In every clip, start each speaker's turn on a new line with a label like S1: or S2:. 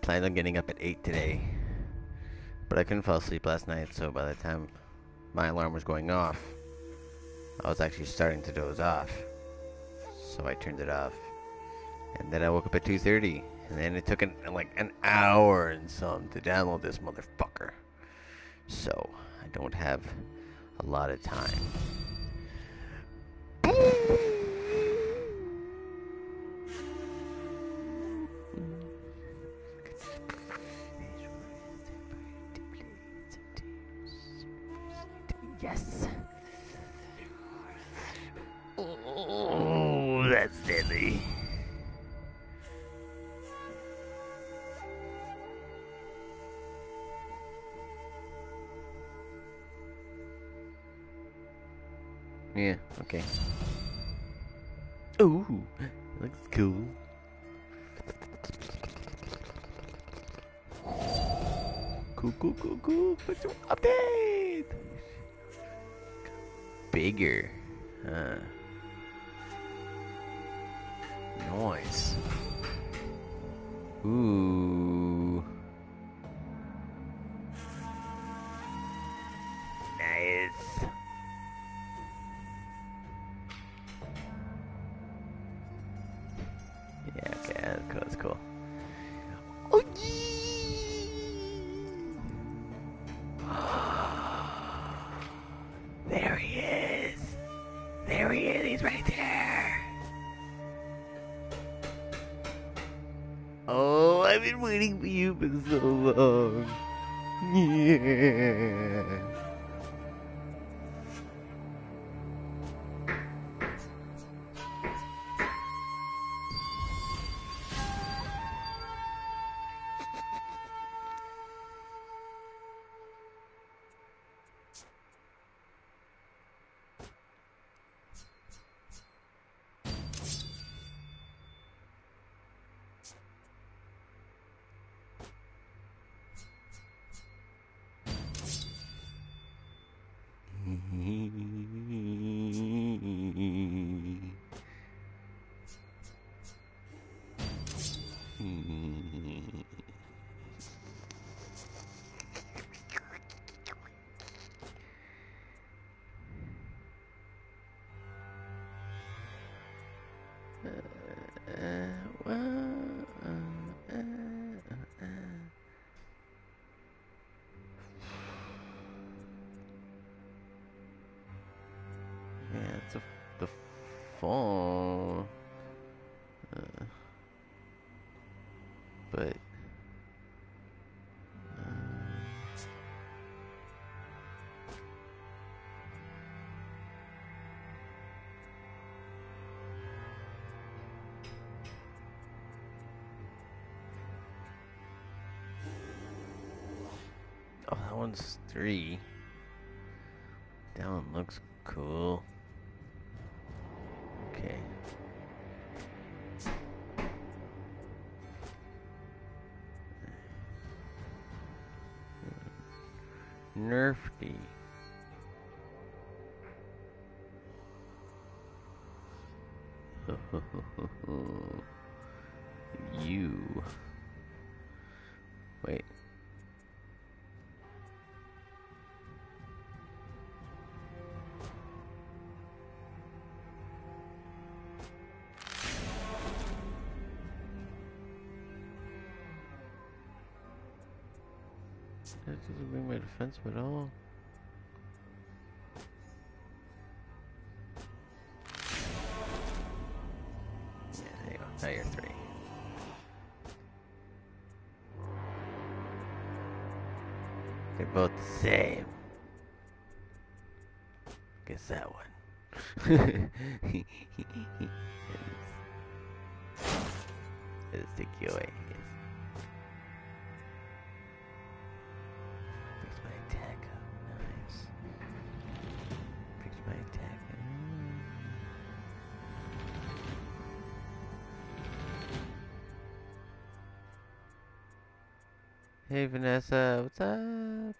S1: planned on getting up at 8 today, but I couldn't fall asleep last night, so by the time my alarm was going off, I was actually starting to doze off. So I turned it off. And then I woke up at 2:30, and then it took like an hour and some to download this motherfucker. So I don't have a lot of time. Yes. Oh, that's deadly. Yeah, okay. Ooh, looks cool. Cool. Put some update. Bigger. Noise. Ooh. Nice. Yeah, okay, that's cool. Oh, there he is. There he is. He's right there. Oh, I've been waiting for you for so long. Yeah. Yeah, it's the phone. But oh, that one's 3. That one looks cool. Okay. Nerfy. You. Wait. That doesn't bring my defense at all. Yeah, there you go. Now you're 3. They're both the same. Guess that one. It'll stick you away, I guess. Fix my attack up. Nice. Fix my attack up. Hey Vanessa, what's up?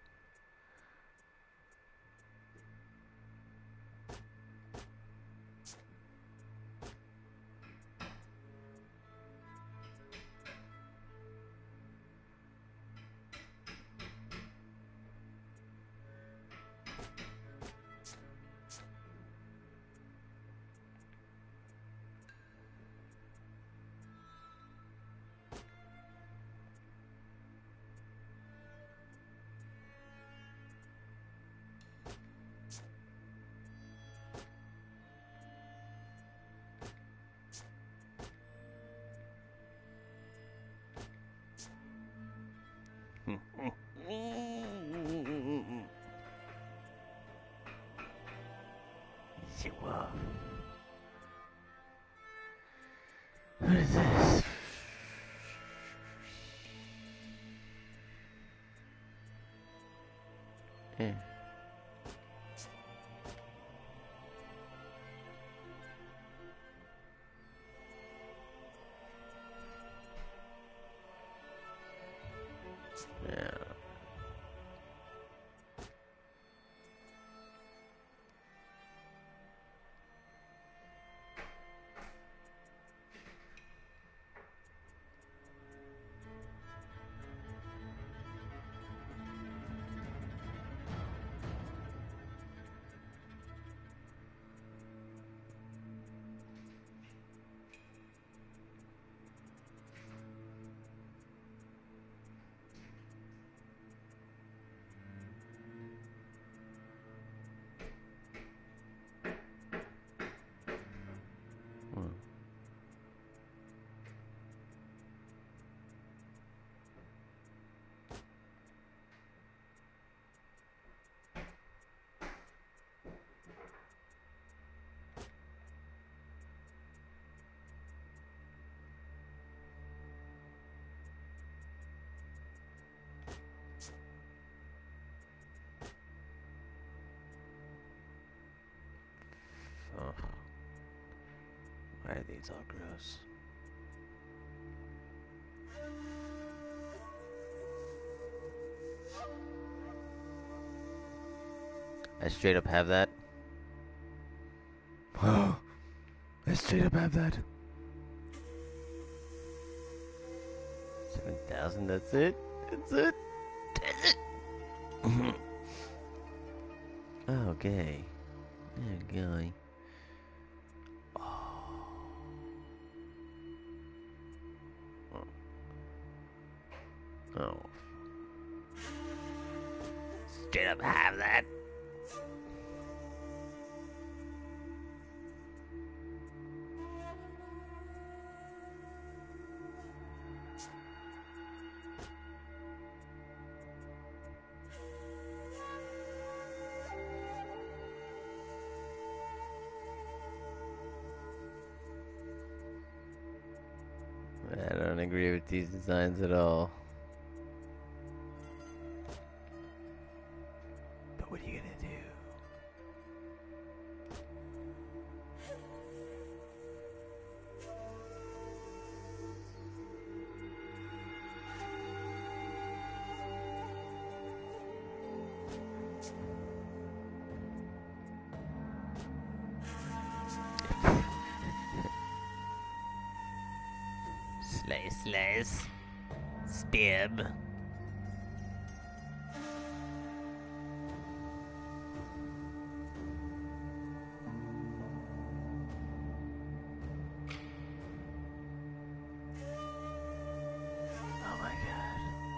S1: What is this? Yeah. Yeah. Hmm. Oh. Why are these all gross? I straight up have that. I straight up have that. 7,000, that's it? That's it? That's it? Okay. Oh, guy. Oh. Straight up have that. I don't agree with these designs at all. But what are you gonna do? Slice. Spib. Oh my god.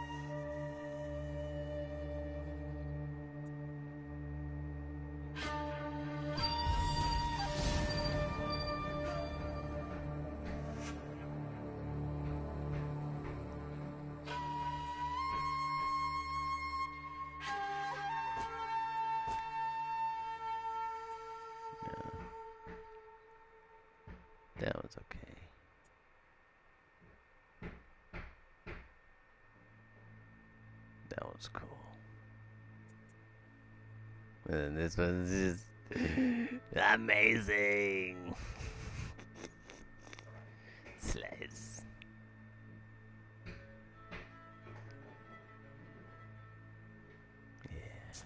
S1: That one's okay. That one's cool. And this one's just amazing. Slice. Yeah.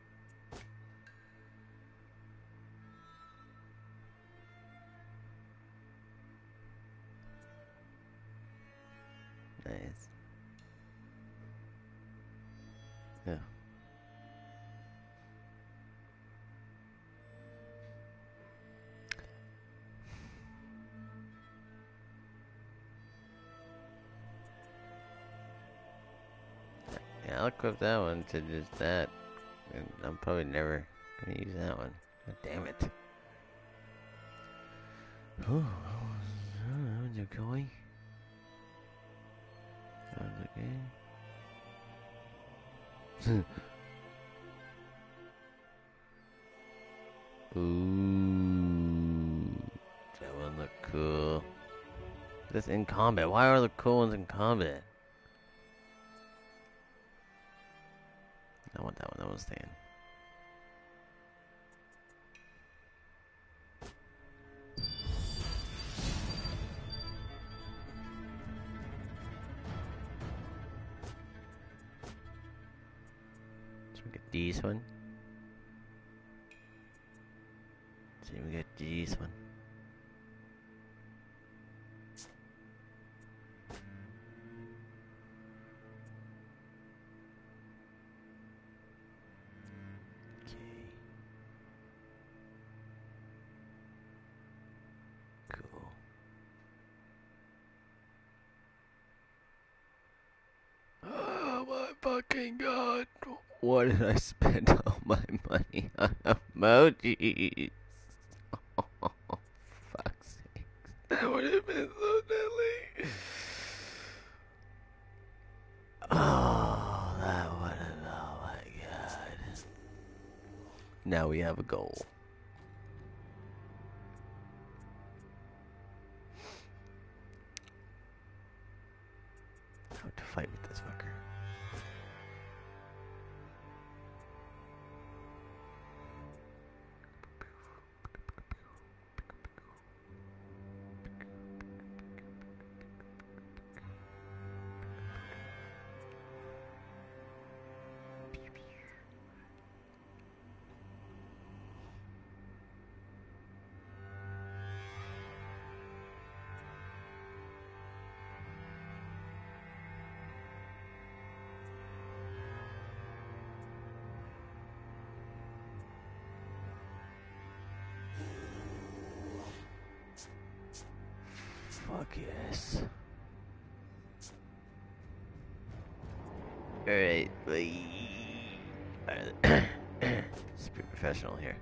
S1: Nice. Yeah. Yeah, I'll equip that one to just that. And I'm probably never gonna use that one. God damn it. Oh, that one's okay. That one's okay. Ooh, that one look cool. This in combat. Why are the cool ones in combat? I want that one. That one's staying. So we get this one. See, we get this one. Fucking god. Why did I spend all my money on emojis? Oh, fuck's sake. That would have been so deadly. Oh, that would have, oh my god. Now we have a goal. How to fight with this fucker. Fuck yes. Alright, it's pretty professional here.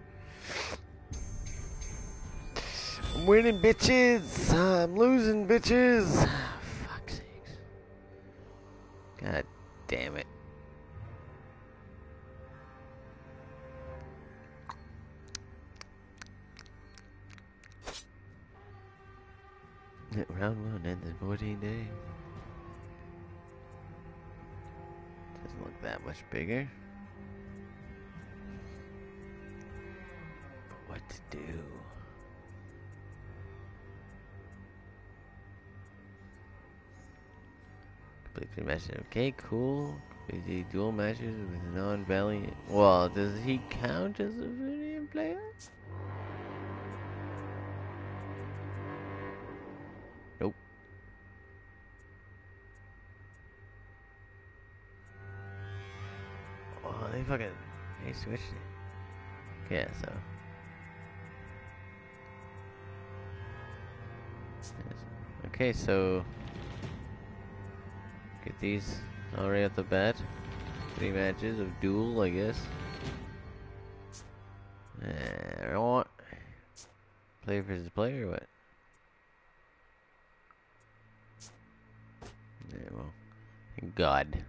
S1: I'm winning, bitches! I'm losing, bitches! Fuck's sakes. God damn it. Round 1 ended 14 days. Doesn't look that much bigger. But what to do? Complete 3 matches. Okay, cool. Complete dual matches with non-valiant. Well, does he count as a valiant player? Nope. Oh, they switched it. Yeah, so. Okay, so. Get these already at the bat. 3 matches of duel, I guess. I don't want. Player versus player or what? Yeah, well, thank God.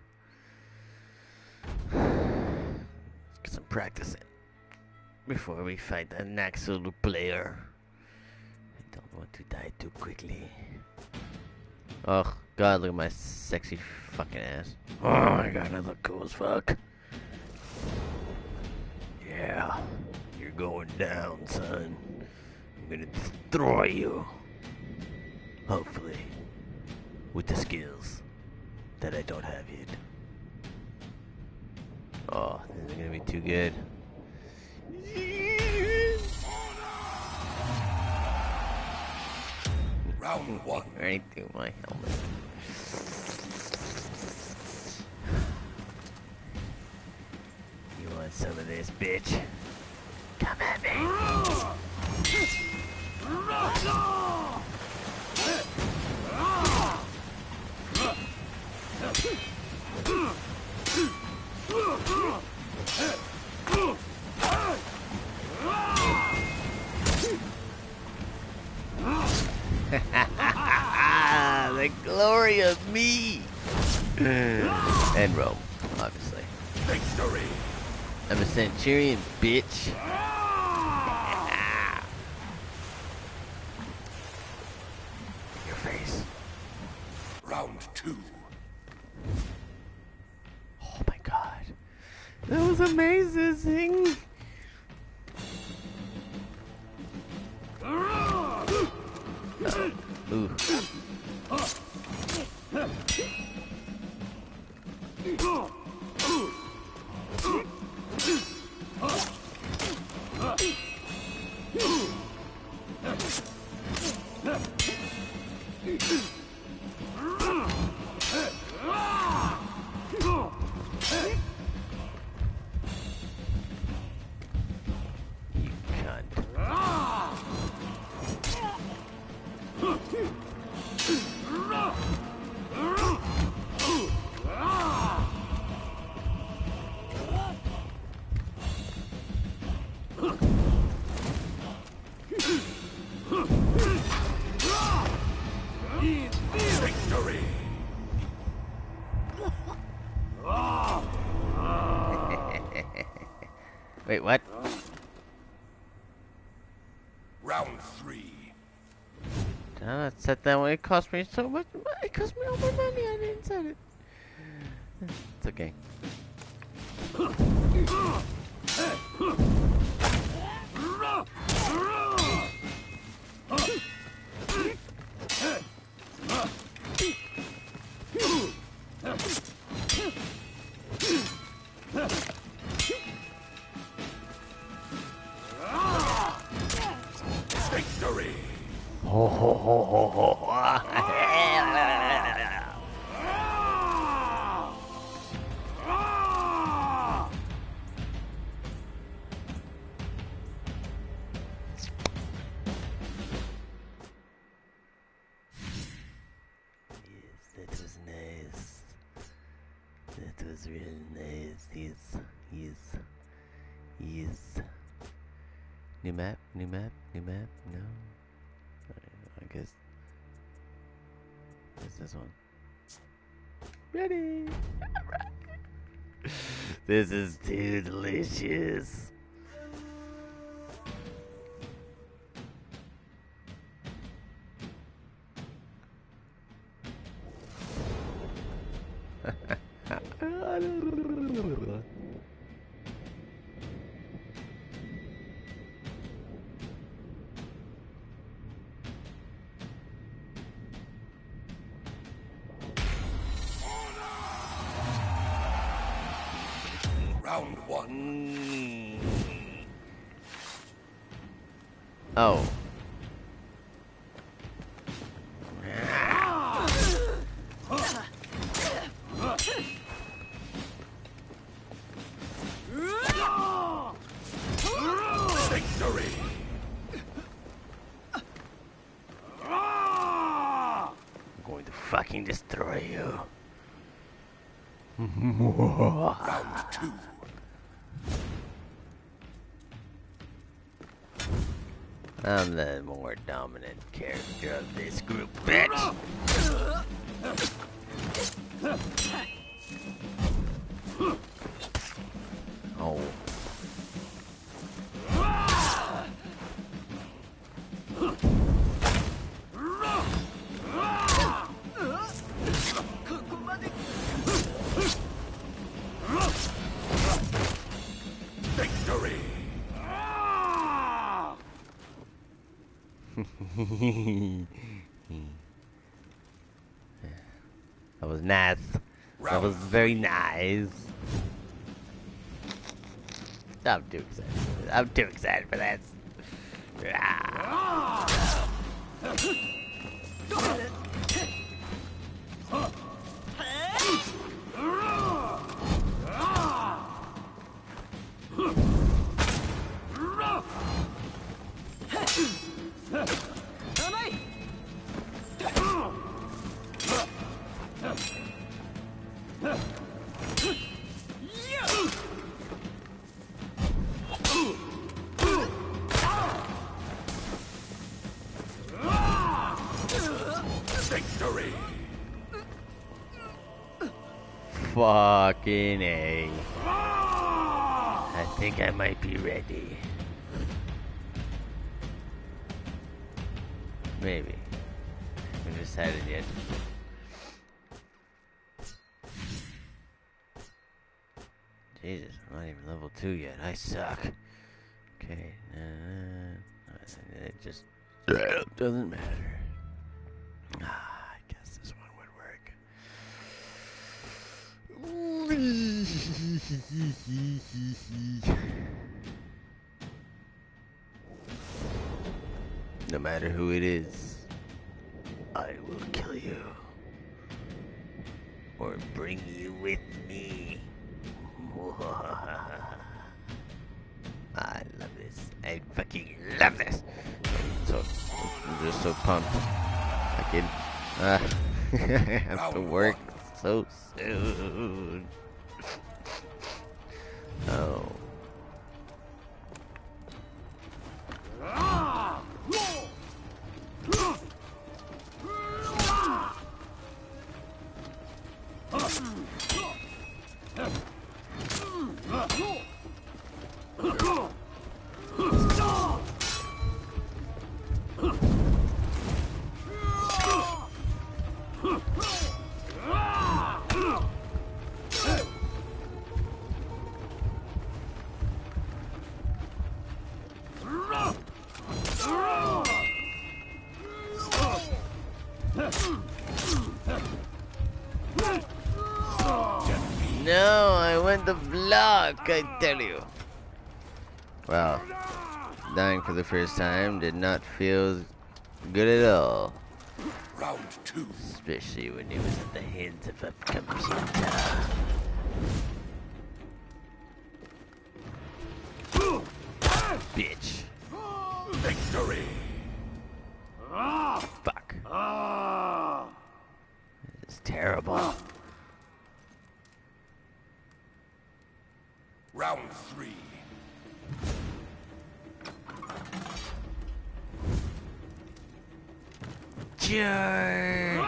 S1: Let's get some practice in before we fight the next little player. I don't want to die too quickly. Oh God, look at my sexy fucking ass. Oh my God, I look cool as fuck. Yeah, you're going down, son. I'm gonna destroy you. Hopefully. With the skills that I don't have yet. Oh, this is gonna be too good.
S2: Round 1.
S1: Right through my helmet. You want some of this, bitch? Come at me. The glory of me and Rome, obviously.
S2: Victory!
S1: I'm a centurion, bitch. Your face.
S2: two.
S1: Oh my god. That was amazing. Ooh. You cunt.
S2: Victory.
S1: Wait, what?
S2: Round three.
S1: Did I not set that one? It cost me so much. It cost me all my money. I didn't set it. It's okay.
S2: Victory.
S1: Ho ho ho ho ho. Yes, that was nice. That was really nice. Yes. New map? No. I guess. What's this one? Ready! This is too delicious.
S2: Round one.
S1: Oh.
S2: Victory.
S1: I'm going to fucking destroy you.
S2: Round two.
S1: I'm the more dominant character of this group, bitch. Oh.
S2: Victory.
S1: That was nice. That was very nice. I'm too excited. I'm too excited for that.
S2: Victory.
S1: Fucking A. I think I might be ready. Maybe. I haven't decided yet. Jesus, I'm not even level 2 yet. I suck. Okay, it just doesn't matter. I guess this one would work. No matter who it is, I will kill you. Or bring you with me. I love this. I fucking love this. I'm just so pumped. I have to work so soon. Oh. No, I went to block, I tell you. Well, dying for the first time did not feel good at all.
S2: Round 2.
S1: Especially when it was at the hands of a computer. Bitch.
S2: Victory.
S1: Fuck. It's terrible.
S2: Round 3.
S1: Charge!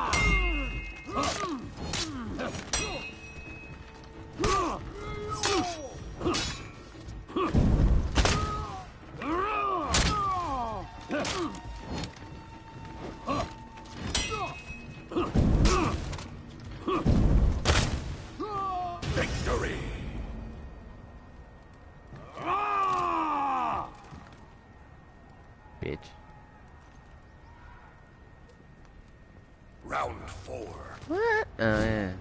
S2: Victory.
S1: Bitch.
S2: Round 4.
S1: What? Oh, yeah.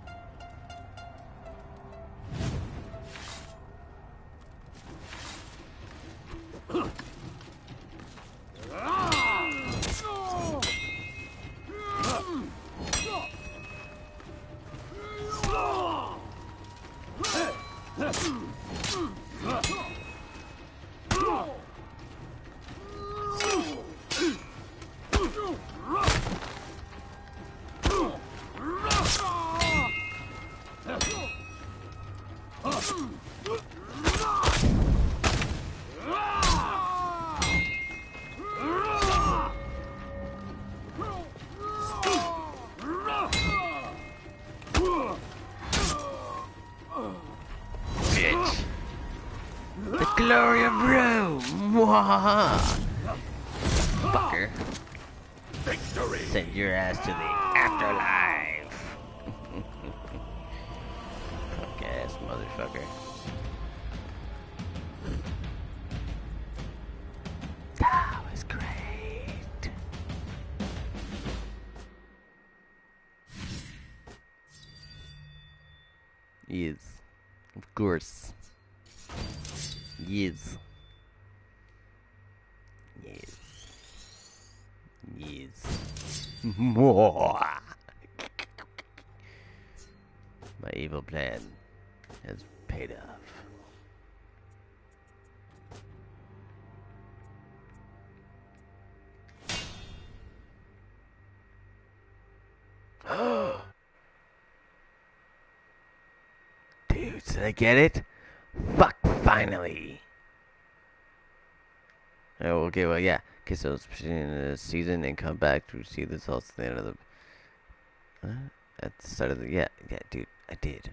S1: Bitch. The glory of Rome! Mwahaha! Fucker.
S2: Victory.
S1: Send your ass to the afterlife! Punk ass motherfucker. That was great. Yes. Of course. Yes. Yes. Yes. My evil plan has paid off. Dude, did I get it? Fuck, finally. Oh, okay, well, yeah. Okay, so it's in the season and come back to see the results at the end of the... at the start of the... Yeah, dude, I did.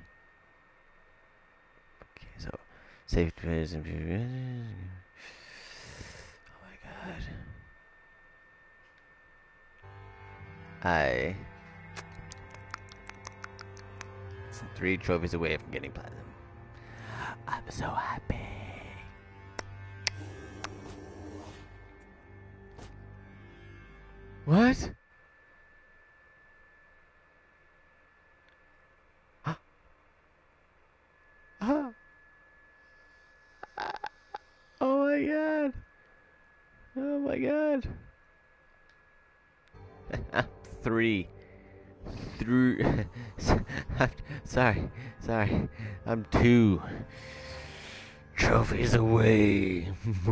S1: Okay, so... Save players and... Oh my god. I... 3 trophies away from getting platinum. I'm so happy. What? Oh. Oh my god. Oh my god. Three. Sorry. I'm 2 trophies away.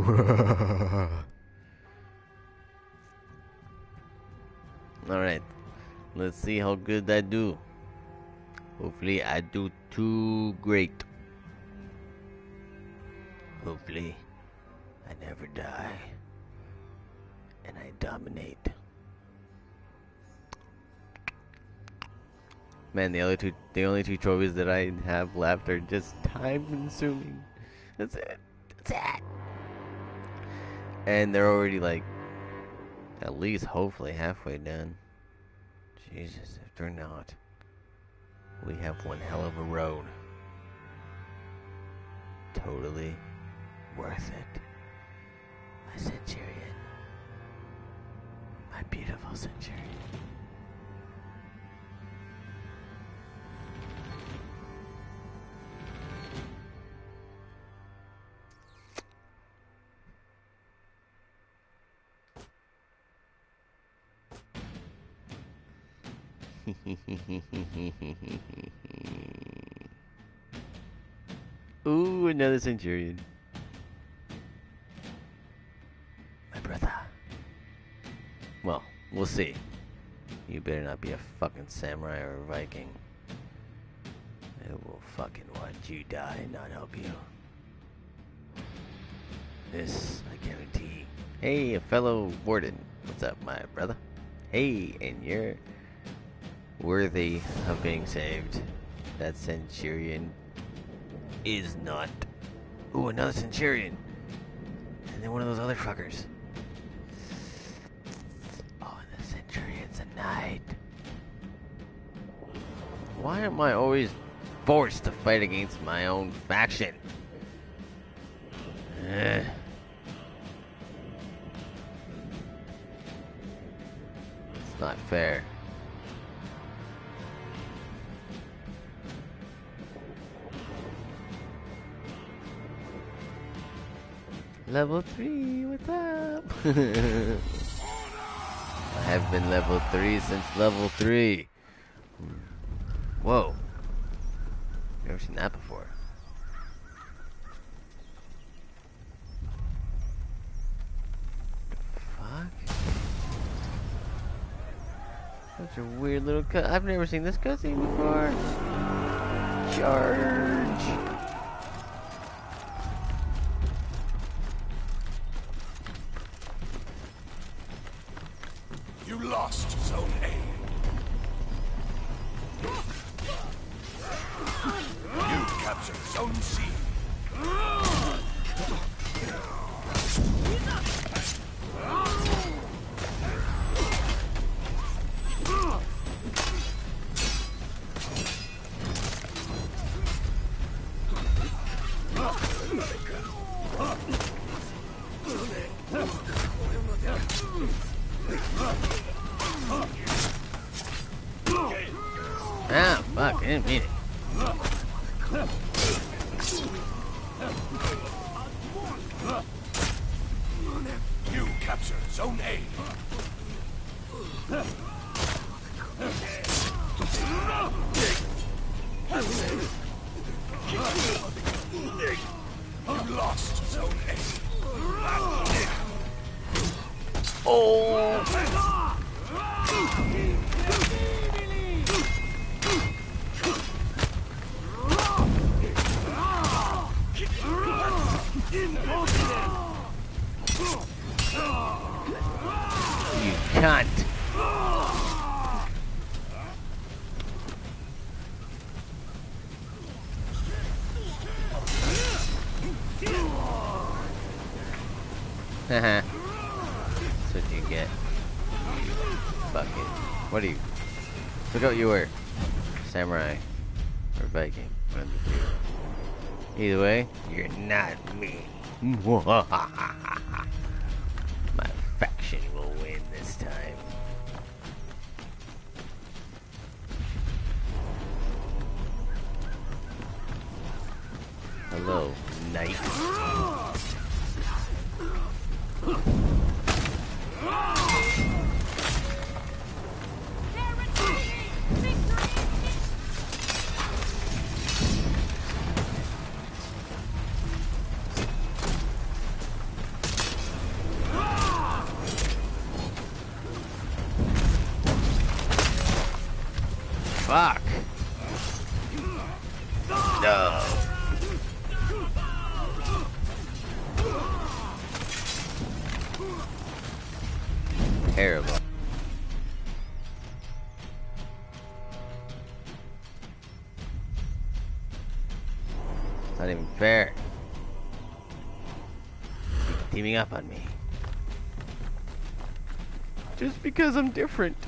S1: Alright. Let's see how good I do. Hopefully I do too great. Hopefully I never die. And I dominate. Man, the only two trophies that I have left are just time consuming. That's it. And they're already like at least hopefully halfway done. Jesus, if they're not, we have one hell of a road. Totally worth it. My Centurion. My beautiful Centurion. Ooh, another Centurion. My brother. Well, we'll see. You better not be a fucking samurai or a Viking. It will fucking watch you die and not help you. This, I guarantee. Hey, a fellow warden. What's up, my brother? Hey, and you're worthy of being saved. That Centurion is not. Ooh, another Centurion. And then one of those other fuckers. Oh, and the Centurion's a knight. Why am I always forced to fight against my own faction? It's not fair. Level 3, what's up? I have been level 3 since level 3. Whoa. Never seen that before. Fuck? Such a weird little cut. I've never seen this cutscene before. Charge!
S2: You lost Zone A. You captured Zone C.
S1: Ah, fuck, I didn't mean it.
S2: You captured Zone A. You lost Zone A.
S1: Oh! You cunt! Haha. That's what you get. Fuck it. What are you? Look what you were. Samurai. Or Viking. One of the two. Either way, you're not me. My faction will win this time. Hello, knight. Fuck. No. Terrible. It's not even fair. Keep teaming up on me. Just because I'm different.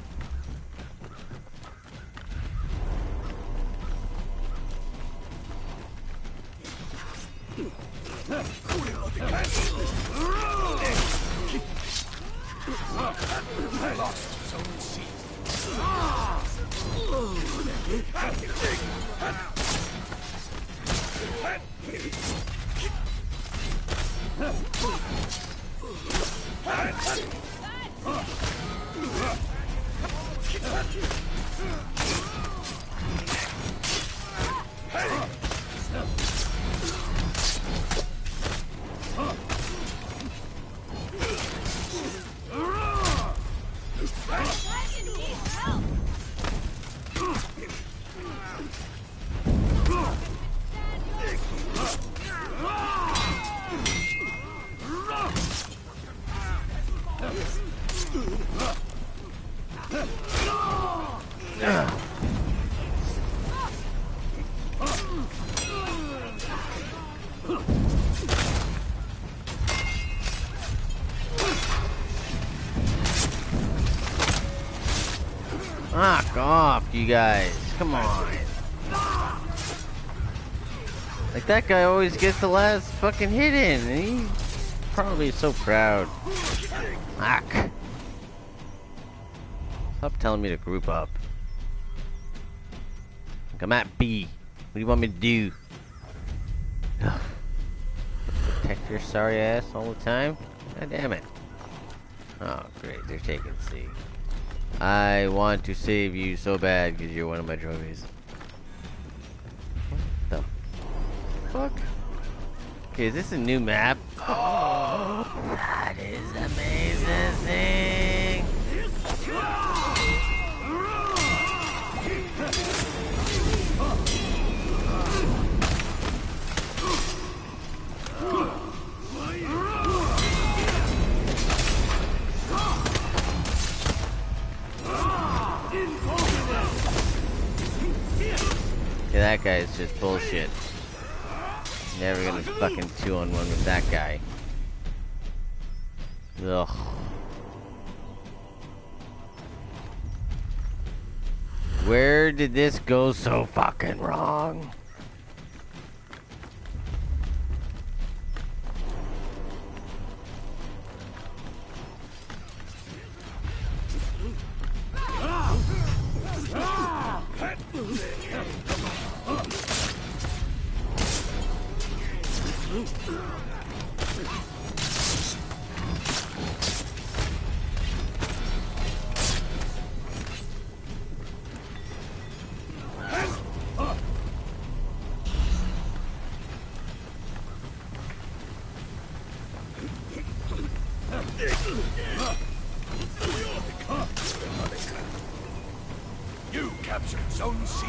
S2: Lost zone C.
S1: Knock off, you guys. Come on. Like, that guy always gets the last fucking hit in, and he's probably so proud. Fuck. Stop telling me to group up. Like, I'm at B. What do you want me to do? Protect your sorry ass all the time? God damn it. Oh, great. They're taking C. I want to save you so bad because you're one of my trophies. What the fuck? Okay, is this a new map? Oh, that is amazing. Okay, that guy is just bullshit. Never gonna fucking 2-on-1 with that guy. Ugh. Where did this go so fucking wrong?
S2: You captured zone C.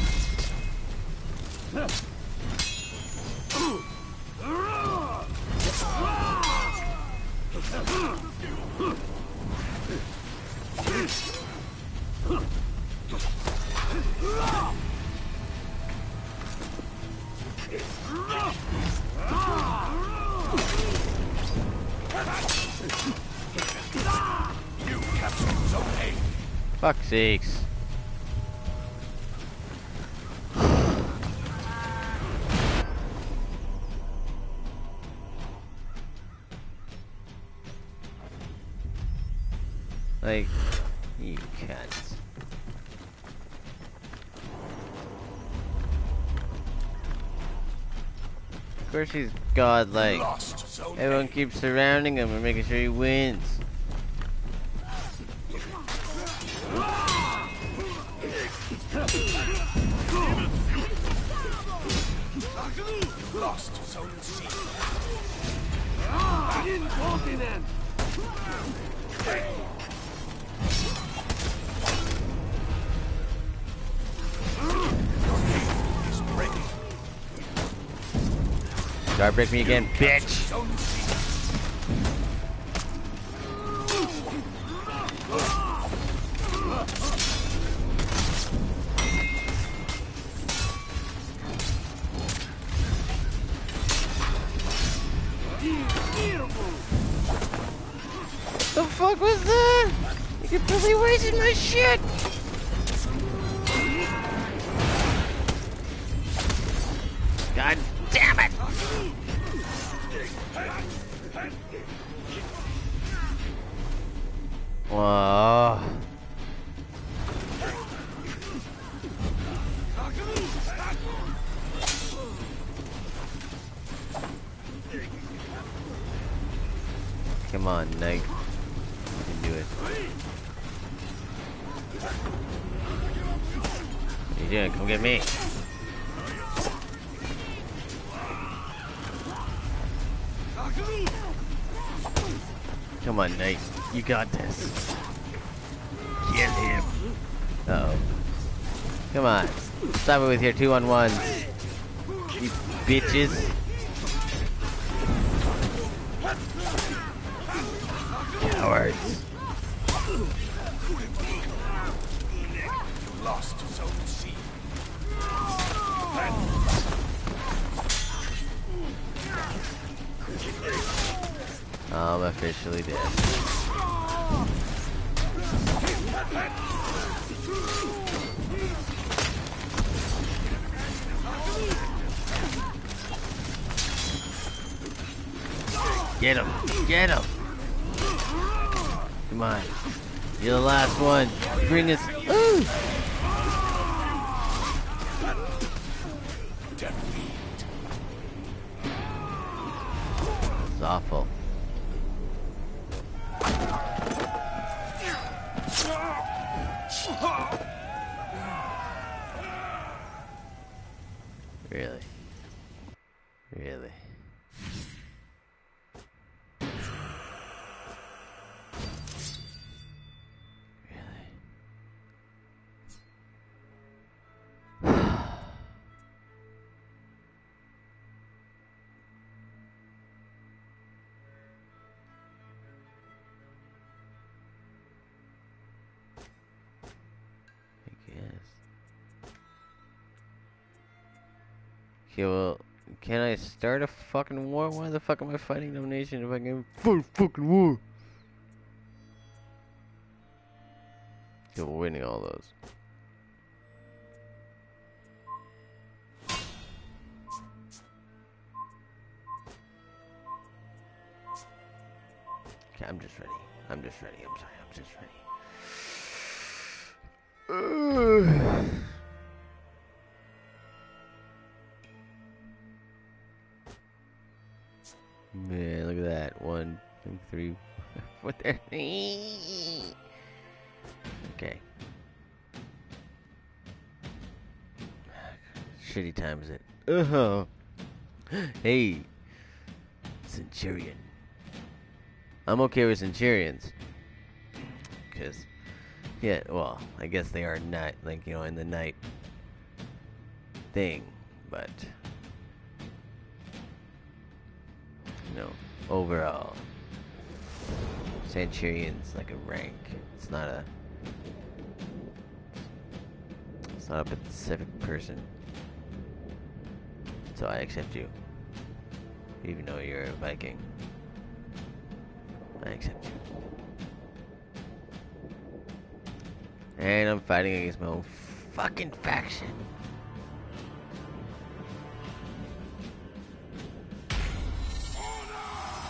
S2: You captured zone A.
S1: Fuck sakes. cunts. Of course he's godlike.
S2: Lost zone
S1: Everyone
S2: A.
S1: keeps surrounding him and making sure he wins.
S2: Lost zone C.
S3: Incontinent!
S2: Is breaking.
S1: Guard break me again, bitch!
S2: Zone C.
S1: The fuck was that? You completely wasted my shit! God damn it! Whoa. Come on, Knight. You can do it. What are you doing? Come get me. Come on, Knight. You got this. Get him. Uh-oh. Come on. Stop it with your 2-on-1s. You bitches. Cowards.
S2: Lost zone C.
S1: I'm officially dead. Get him! Get him! Come on. You're the last one. Bring us. Ooh!
S2: Defeat.
S1: It's awful. Really? Really? Okay, well, can I start a fucking war? Why the fuck am I fighting no nation if I can fight a fucking war? Okay, we're winning all those. Okay, I'm just ready. I'm just ready. I'm sorry. I'm just ready. Man, look at that. 1, 2, 3. What there? Okay. Shitty time is it? Uh-huh. Hey, Centurion. I'm okay with Centurions. Because, yeah, well, I guess they are not, like, you know, in the night thing. But, you know, overall, Centurion's like a rank. It's not a specific person. So I accept you. Even though you're a Viking. I accept you. And I'm fighting against my own fucking faction.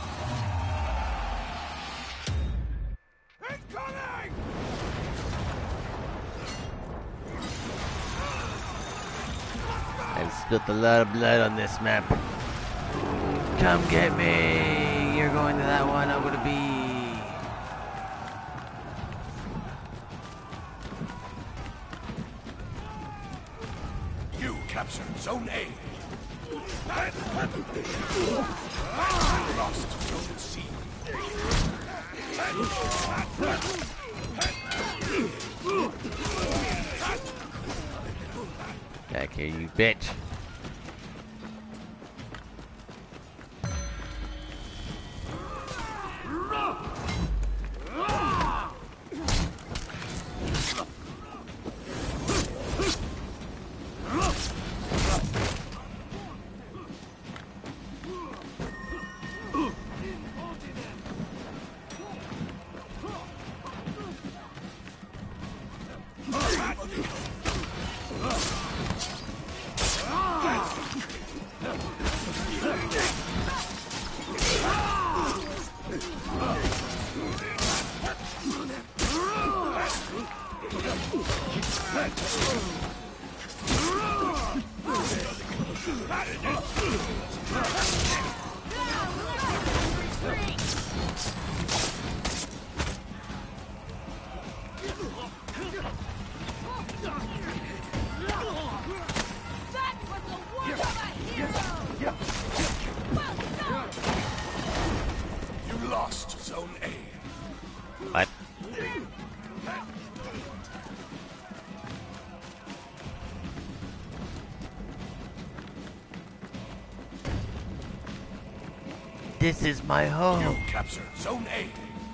S2: Incoming!
S1: I've spilled a lot of blood on this map. Come get me! You're going to that one, I'm gonna be.
S2: You captured Zone A. Lost Zone C.
S1: Back here, you bitch.
S2: You lost Zone A.
S1: What? This is my home.
S2: You captured Zone A.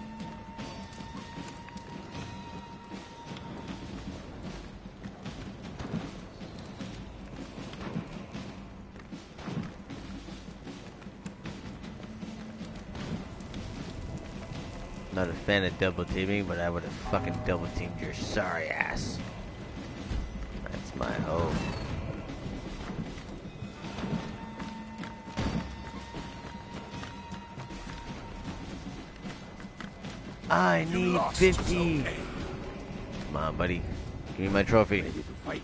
S1: Not a fan of double teaming, but I would have fucking double teamed your sorry ass. That's my home. I
S2: You
S1: need
S2: lost
S1: 50.
S2: Zone A.
S1: Come on, buddy. Give me my trophy.
S2: Ready to fight.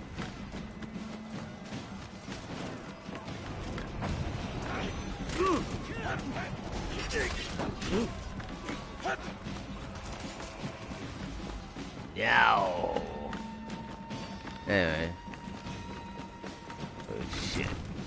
S1: Yow. Anyway. Oh shit.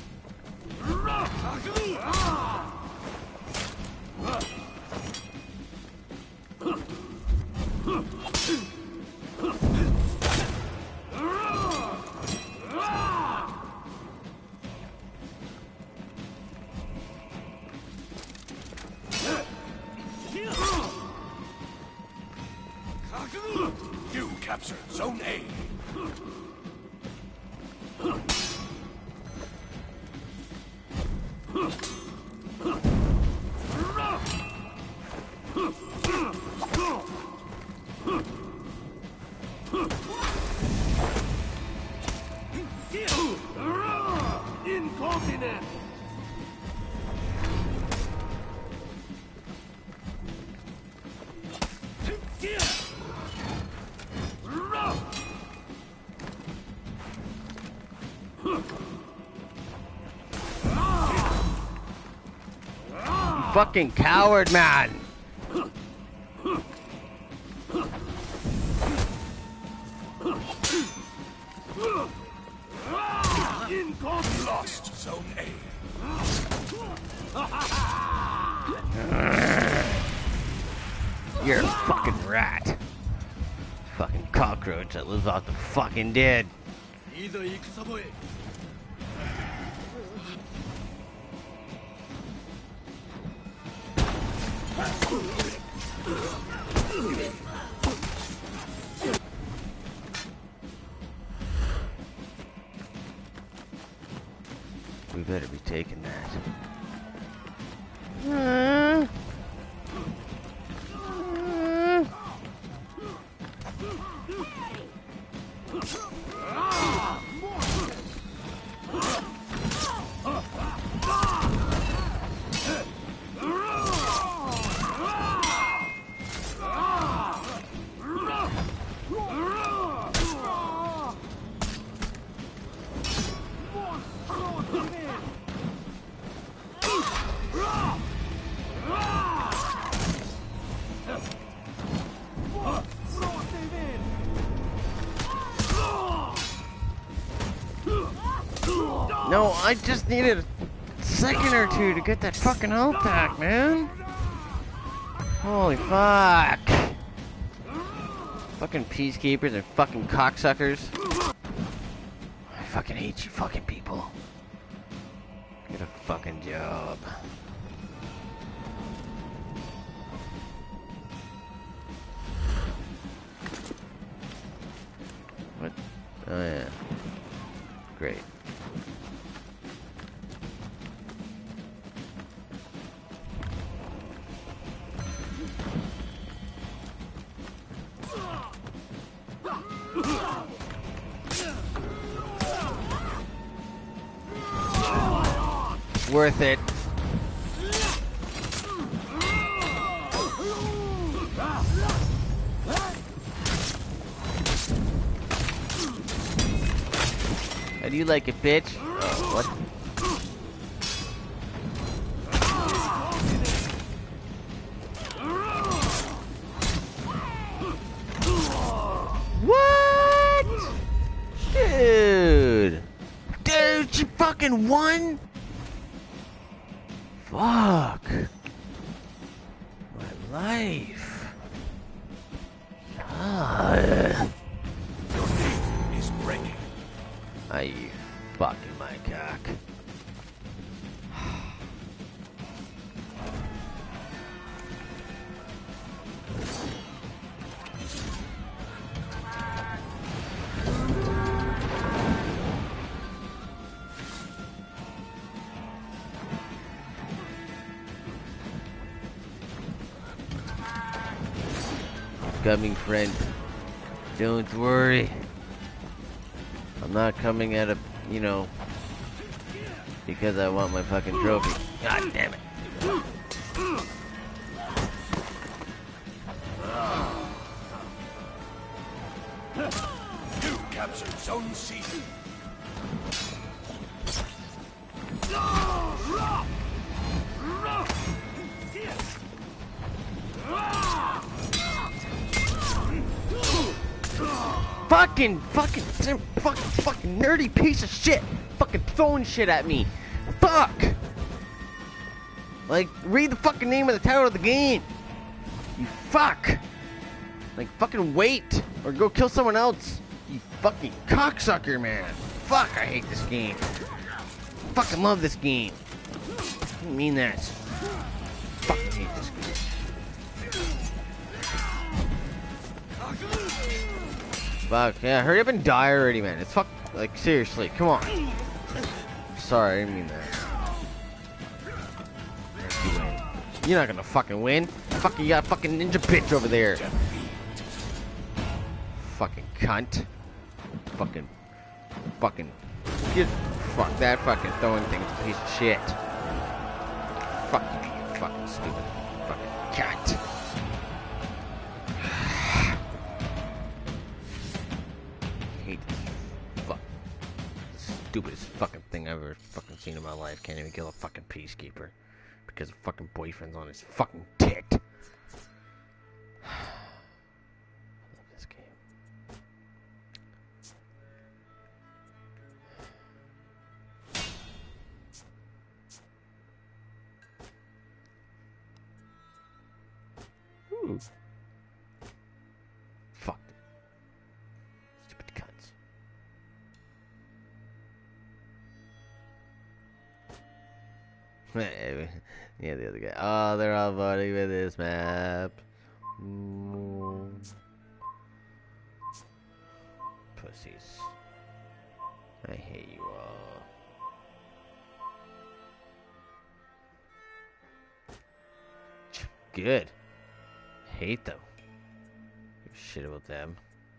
S2: You captured Zone A.
S3: Incontinent!
S1: Fucking coward, man.
S2: Lost Zone A.
S1: You're a fucking rat. Fucking cockroach that lives off the fucking dead.
S3: いざ戦場へ
S1: We better be taking that. No, I just needed a second or two to get that fucking health back, man. Holy fuck. Fucking peacekeepers and fucking cocksuckers. I fucking hate you fucking people. Get a fucking job. What? Oh yeah. Great. Worth it. How do you like it, bitch? Oh, what? What? Dude! Dude, she fucking won? Fuck. My life. God.
S2: Your name is breaking.
S1: Are you fucking my cock? Coming, friend. Don't worry. I'm not coming at a, you know, because I want my fucking trophy. God damn it.
S2: You captured Zone C.
S1: Fucking nerdy piece of shit. Fucking throwing shit at me. Fuck. Like, read the fucking name of the title of the game. You fuck. Like, fucking wait. Or go kill someone else. You fucking cocksucker, man. Fuck, I hate this game. Fucking love this game. I didn't mean that. Fucking hate this game. Fuck, yeah, hurry up and die already, man. It's like, seriously, come on. Sorry, I didn't mean that. You win. You're not gonna fucking win. Fuck, you got a fucking ninja bitch over there. Fucking cunt. Fuck that fucking throwing thing is a piece of shit. Fuck you fucking stupid fucking cat. Stupidest fucking thing I've ever fucking seen in my life. Can't even kill a fucking peacekeeper because a fucking boyfriend's on his fucking tit. I love this game. Ooh. Fuck. Stupid cunts. Yeah, the other guy. Oh, they're all voting with this map. Pussies. I hate you all. Good. Hate them. Give a shit about them.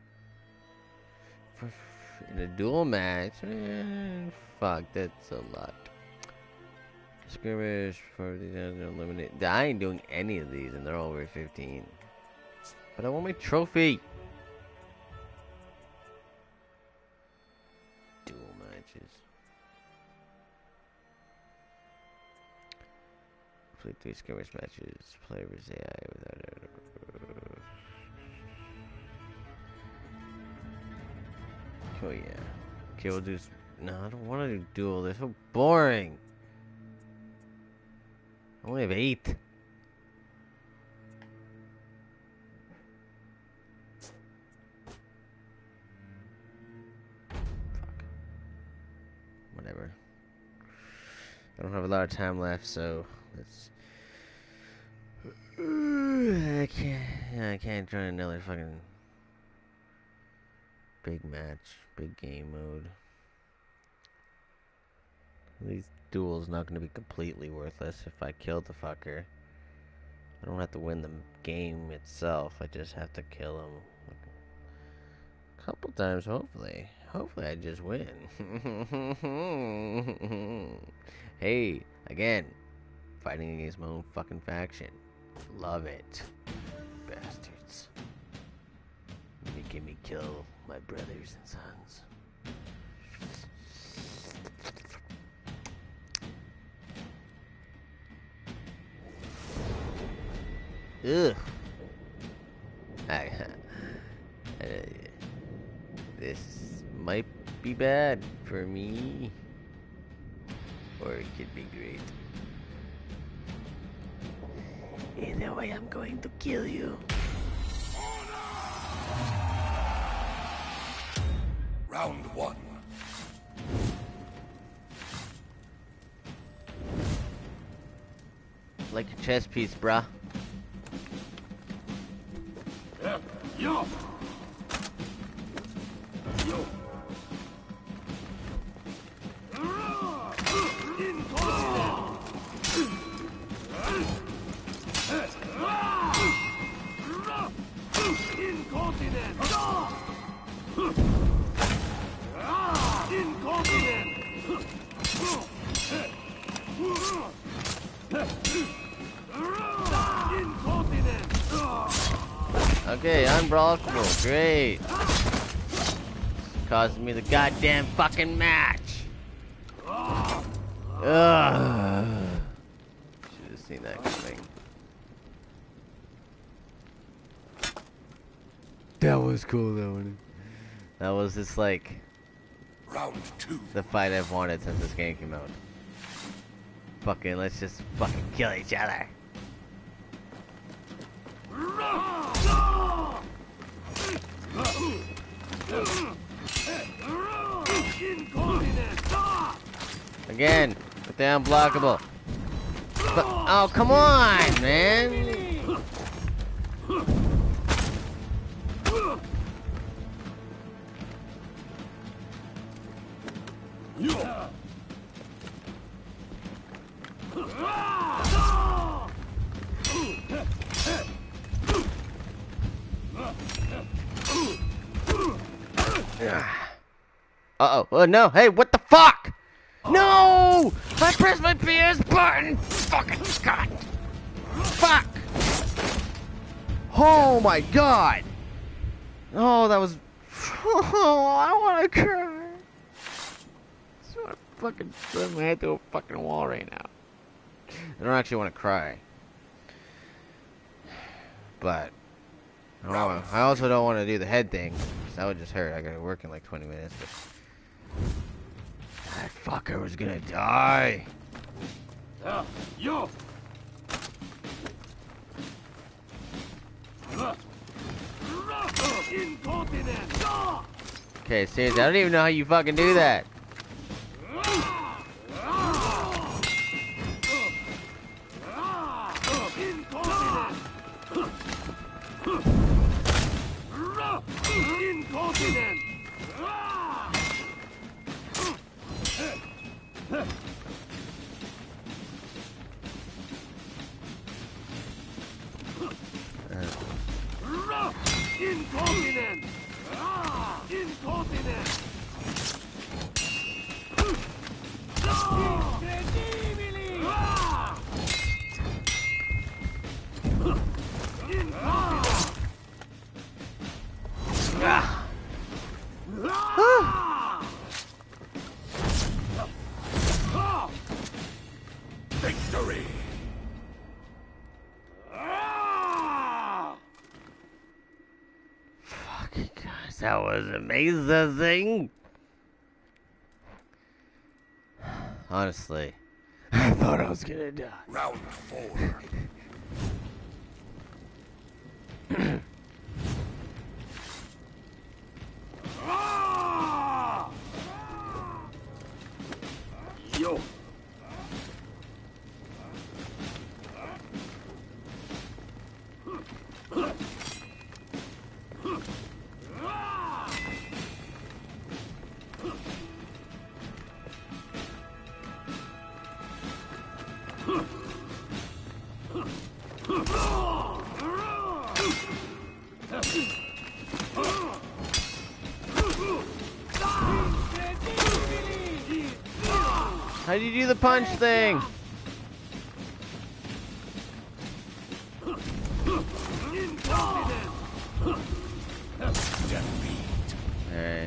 S1: In a duel match, fuck, that's a lot. Skirmish for the eliminate. I ain't doing any of these, and they're over 15. But I want my trophy. Duel matches. Complete 3 skirmish matches. Play versus AI without. Oh yeah. Okay, we'll do No, I don't want to do duel. They're so boring. I only have 8. Fuck. Whatever. I don't have a lot of time left, so let's. I can't join another fucking big match, big game mode. These duels not going to be completely worthless if I kill the fucker. I don't have to win the game itself. I just have to kill him a couple times, hopefully. Hopefully I just win. Hey, again, fighting against my own fucking faction. Love it. Bastards. Making me kill my brothers and sons. Ugh. This might be bad for me. Or it could be great. Either way, I'm going to kill you.
S2: Round 1.
S1: Like a chess piece, bruh.
S2: Yo! Yo! Incontinent!
S1: Okay, unblockable. Great. Causing me the goddamn fucking match. Ugh. Should have seen that coming. That was cool though. That was just like
S2: Round 2.
S1: the fight I've wanted since this game came out. Fucking, let's just fucking kill each other. Again, with the unblockable. But, oh, come on, man. Uh-oh. Oh, no. Hey, what the fuck? No! I pressed my PS button! Fucking God! Fuck! Oh my God! Oh, that was... Oh, I wanna cry. I wanna fucking slam my head through a fucking wall right now. I don't actually want to cry. But... I also don't want to do the head thing. That would just hurt. I gotta work in like 20 minutes. But that fucker was gonna die.
S2: Yo! Incontinent!
S1: Okay, seriously, I don't even know how you fucking do that.
S2: Incontinent! Incontinent! Incontinent! Incredibili! Victory!
S1: Fucking gosh, that was amazing. Honestly, I thought I was gonna die.
S2: Round 4. Yo.
S1: How do you do the punch thing? Hey.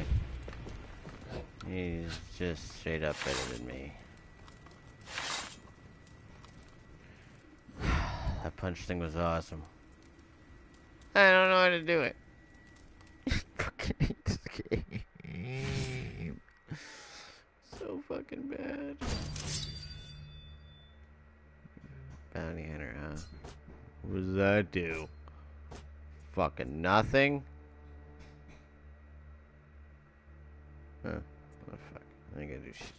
S1: He's just straight up better than me. That punch thing was awesome. I don't know how to do it. Fucking hate this game. So fucking bad. Bounty hunter, huh? What does that do? Fucking nothing? Huh. What the fuck? I ain't gonna do shit.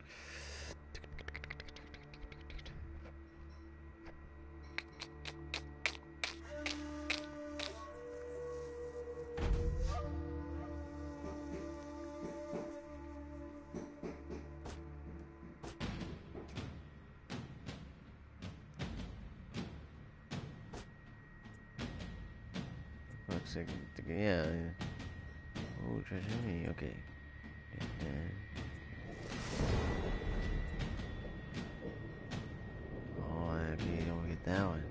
S1: Looks like, yeah. Oh, treasure me, okay. Oh, I don't get that one.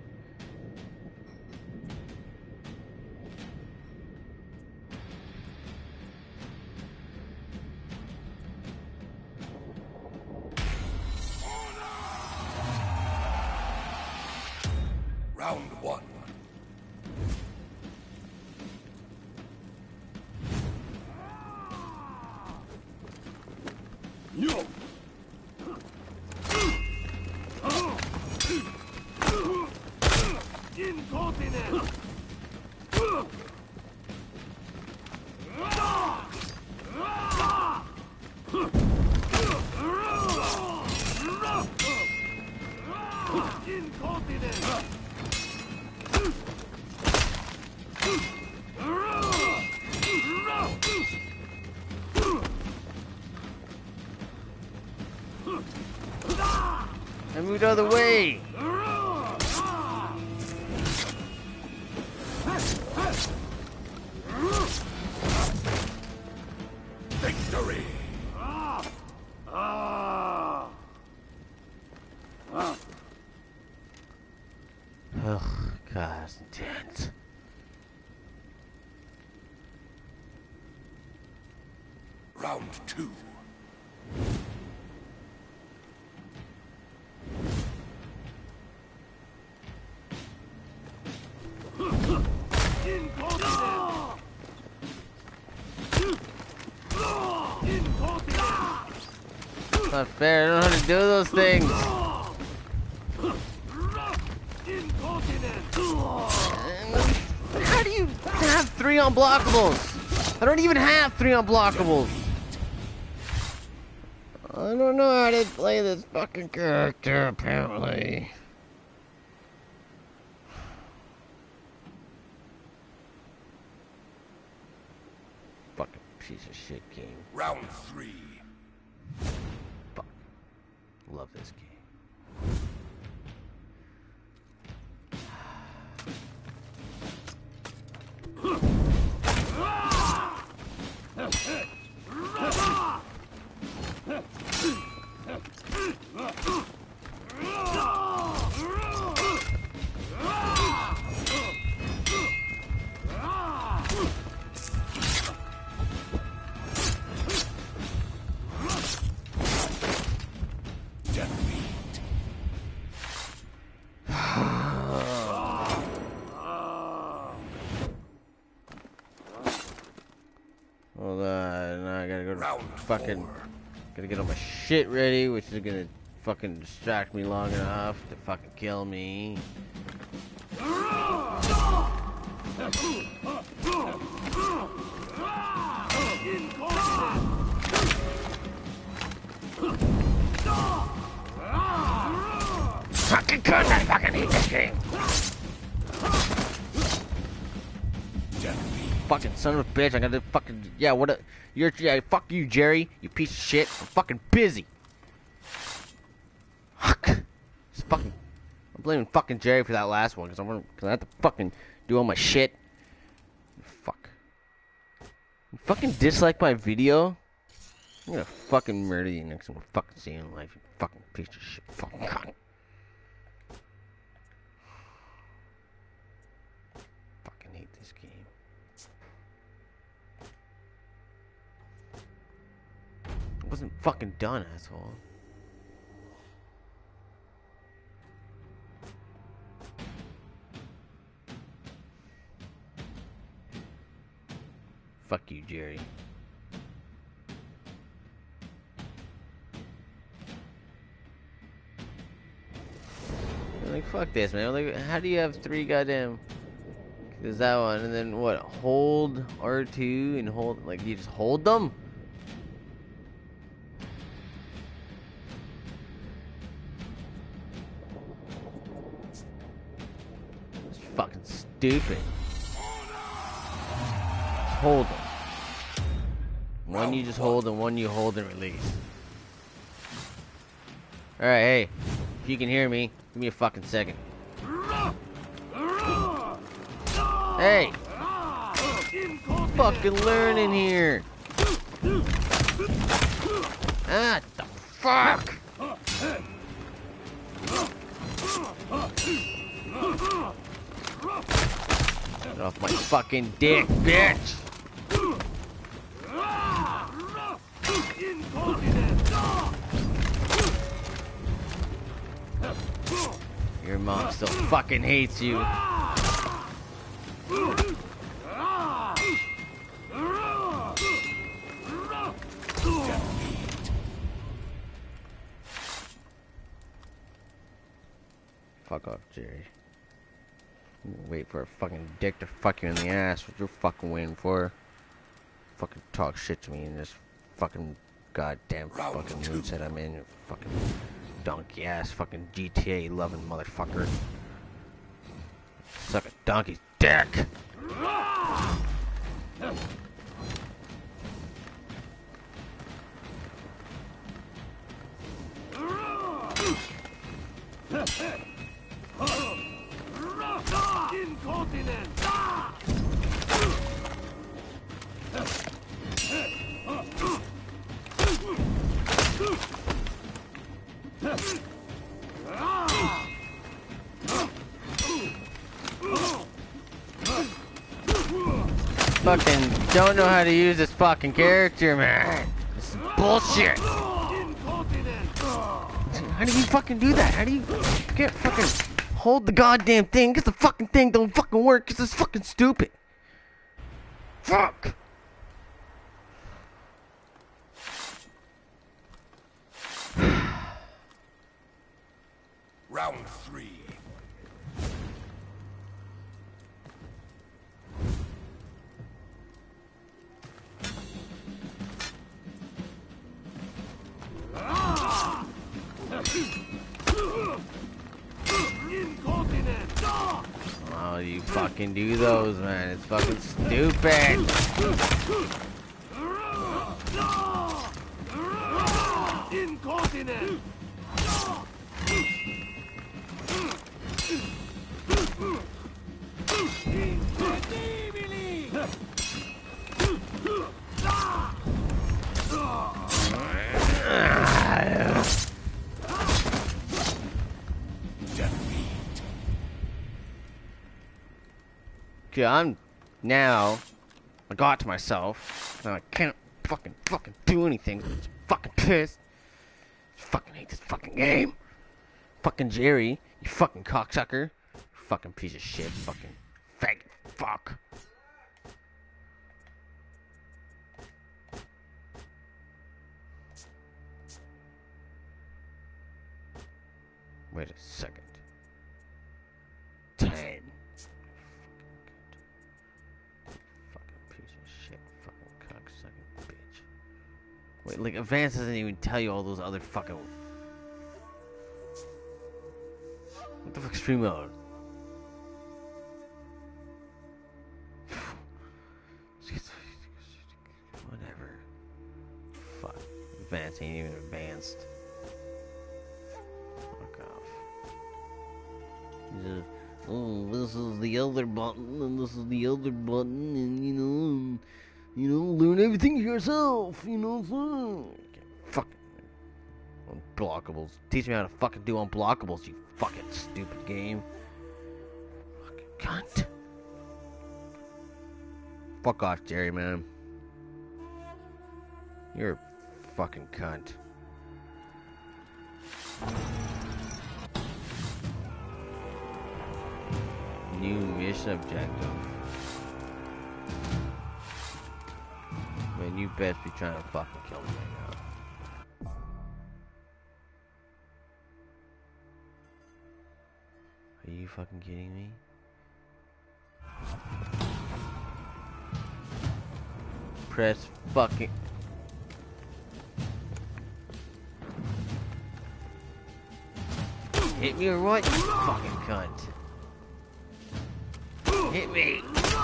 S2: Round 1. Yo. Incontinent. Incontinent.
S1: I moved out of the way!
S2: Victory.
S1: Ugh, God, that's intense.
S2: Round 2.
S1: Not fair, I don't know how to do those things. How do you have 3 unblockables? I don't even have 3 unblockables. I don't know how to play this fucking character, apparently. Fucking piece of shit game.
S2: Round 3.
S1: Fuck. Love this game. Hold on, now I gotta go to
S2: Round
S1: fucking
S2: 4.
S1: Gotta get all my shit ready, which is gonna fucking distract me long enough to fucking kill me. Fucking cunt, I fucking hate this game. Fucking son of a bitch, I gotta fucking, yeah, what a, yeah, fuck you, Jerry, you piece of shit, I'm fucking busy. Fuck. It's fucking, I'm blaming fucking Jerry for that last one, cause I have to fucking do all my shit. Fuck. You fucking dislike my video? I'm gonna fucking murder you next time I fucking see you in life, you fucking piece of shit, fucking cunt. Fucking hate this game. I wasn't fucking done, asshole. Fuck you, Jerry. Like, fuck this, man. Like, how do you have 3 goddamn... There's that one, and then what? Hold R2 and hold... Like, you just hold them? It's fucking stupid. Hold them. One you just hold and one you hold and release. Alright, hey. If you can hear me, give me a fucking second. Hey! Fucking learning here! Ah, the fuck! Get off my fucking dick, bitch! Your mom still fucking hates you. Fuck off, Jerry. Wait for a fucking dick to fuck you in the ass. What you fucking waiting for? Fucking talk shit to me in this fucking goddamn fucking mood set I'm in. You fucking donkey ass fucking GTA loving motherfucker. Suck a donkey's dick. Fucking don't know how to use this fucking character, man. This is bullshit. How do you fucking do that? How do you get fucking hold the goddamn thing? Cause the fucking thing don't fucking work. Cause it's fucking stupid. Fuck.
S2: Round 3.
S1: Oh, you fucking do those, man. It's fucking stupid.
S3: Incontinent!
S1: Okay, I got to myself, and I can't fucking do anything. I'm just fucking pissed. Fucking hate this fucking game. Fucking Jerry, you fucking cocksucker. Fucking piece of shit. Fucking faggot. Fuck. Wait a second. 10. Fucking piece of shit. Fucking cocksucking bitch. Wait, like, advance doesn't even tell you all those other fucking... What the fuck's free mode? Whatever. Fuck. Advance ain't even advanced. Fuck off. Oh, this is the other button, and this is the other button, and learn everything yourself, Fuck. Unblockables. Teach me how to fucking do unblockables, you fucking stupid game. Fucking cunt. Fuck off, Jerry, man. You're a fucking cunt. New mission objective. Man, you best be trying to fucking kill me right now. Are you fucking kidding me? Press fucking... Hit me or what, you fucking cunt? Hit me!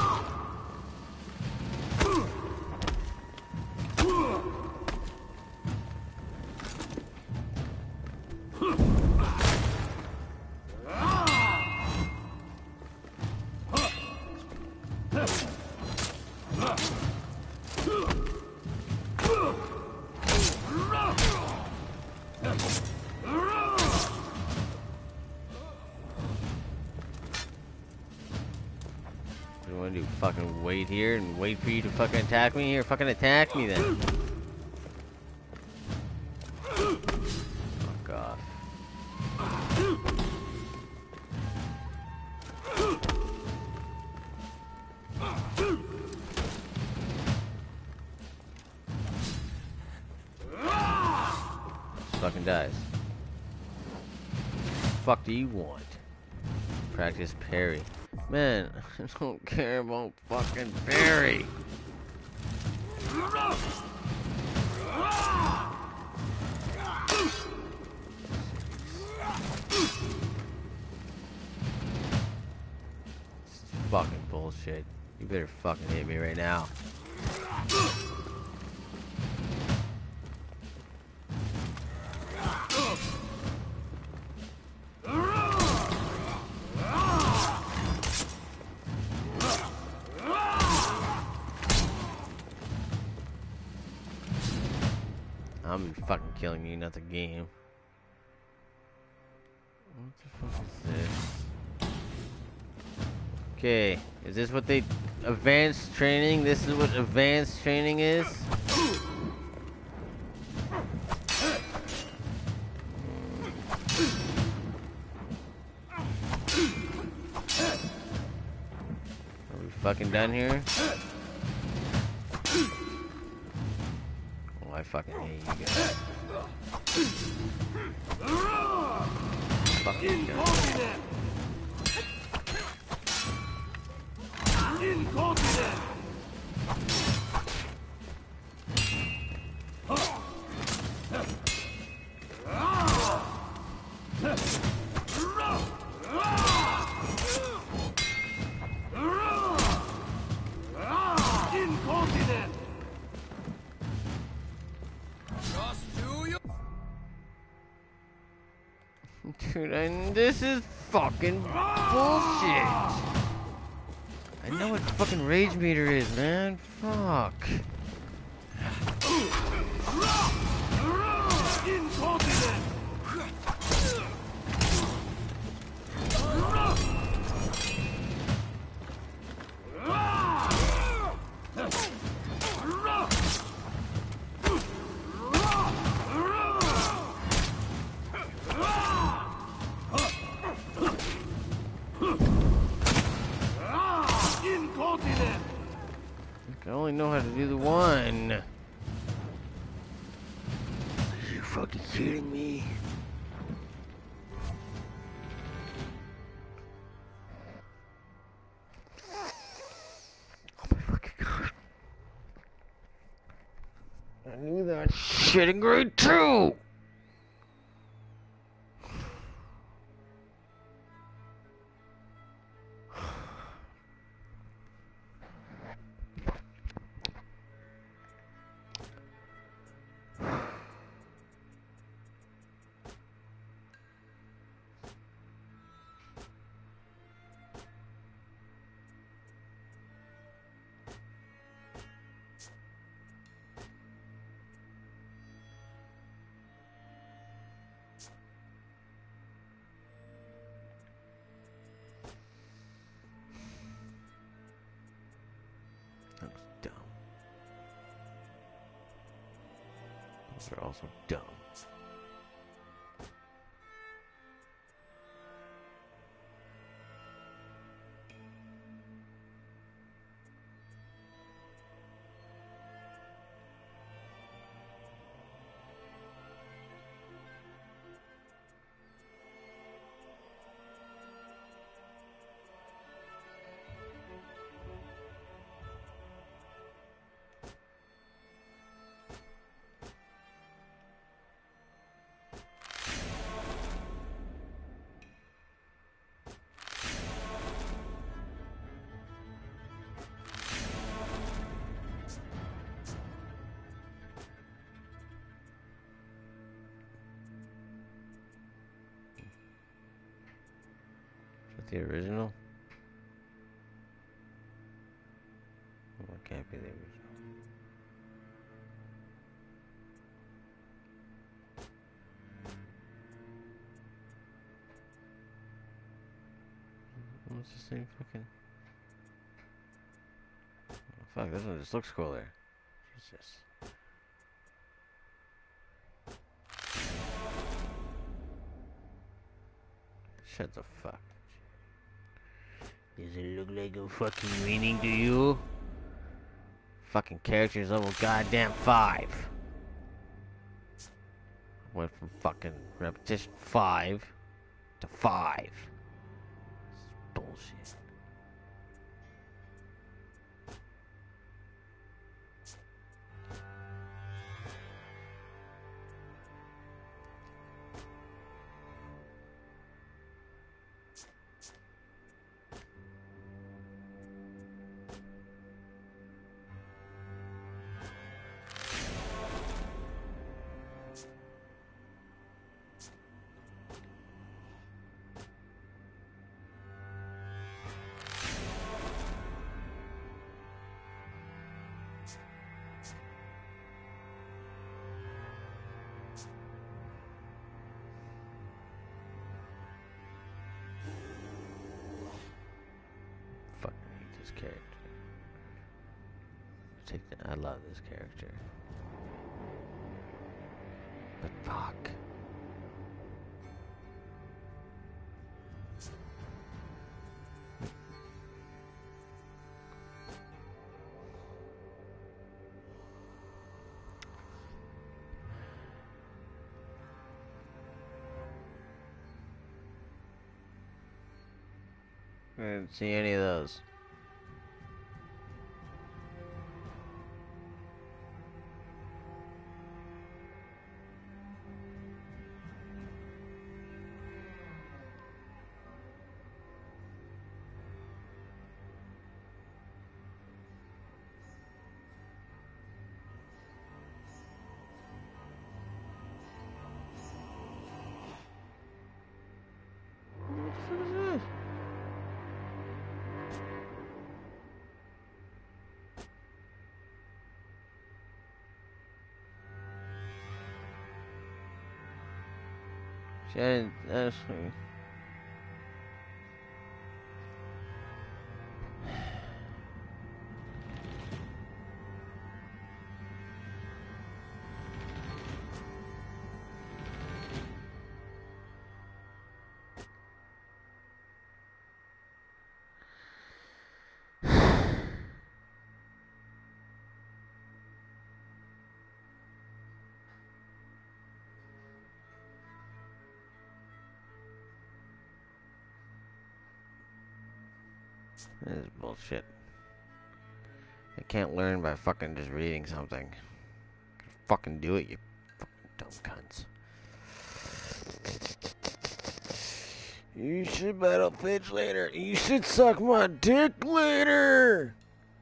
S1: Fucking wait here and wait for you to fucking attack me? Here, fucking attack me then. Fuck off. Just fucking dies. Fuck do you want? Practice parry. Man, I don't care about fucking Barry. Fucking bullshit. You better fucking hit me right now. I'm fucking killing you, not the game. What the fuck is this? Okay, is this what they... Advanced training? This is what advanced training is? Are we fucking done here? I fucking hate you guys. Fucking
S3: Incontinent! Incontinent! Incontinent!
S1: Dude, this is fucking bullshit. I know what fucking rage meter is, man. Fuck.
S3: Incontinent!
S1: I only know how to do the one. Are you fucking kidding me? I knew that shit in grade 2! That was dumb. Those are also dumb. The original? Oh, it can't be the original. What's this thing fucking? Oh, fuck, this one just looks cooler. Jesus. Shut the fuck. Does it look like a fucking meaning to you? Fucking characters level goddamn 5. Went from fucking repetition 5 to 5. This is bullshit. Character. I love this character. But fuck. I didn't see any of those. That's This is bullshit. I can't learn by fucking just reading something. fucking do it, you fucking dumb cunts. You should battle Fitch later. You should suck my dick later.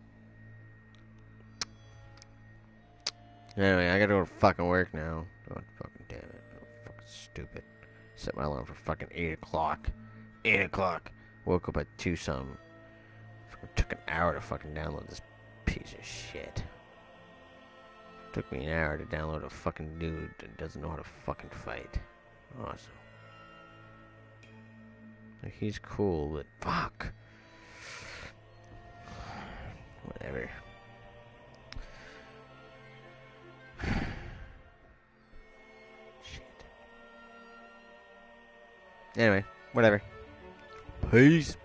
S1: Anyway, I gotta go to fucking work now. Oh, fucking damn it. Oh, fucking stupid. Set my alarm for fucking 8 o'clock. 8 o'clock. Woke up at 2 something. Fucking took an hour to fucking download this piece of shit. Took me an hour to download a fucking dude that doesn't know how to fucking fight. Awesome. Like, he's cool, but fuck. Whatever. Shit. Anyway, whatever. Peace.